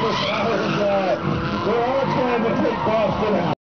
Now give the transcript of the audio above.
was, we're all trying to take Boston out.